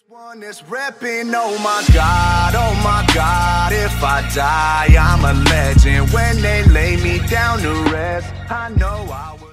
One is repping, oh my God, if I die, I'm a legend. When they lay me down to rest, I know I will.